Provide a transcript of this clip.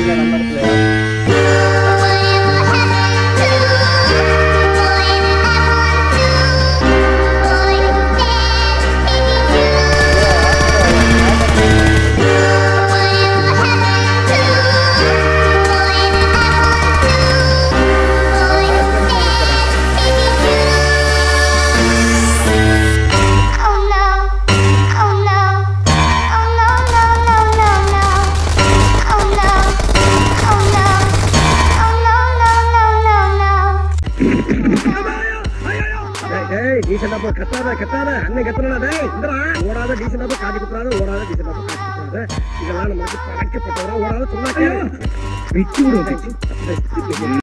டீசெண்டா போ, கத்தாத அண்ணன் கத்துறா. ஓடாத டீசெண்டா போ, காட்டி குத்துறாத, ஓடாத டீசெண்டா போ, காட்டி குத்துறாத. இதெல்லாம் நம்மளுக்கு பழக்கப்பட்டவரா. ஓடாத சொன்னா விட்டு விடுவோம்.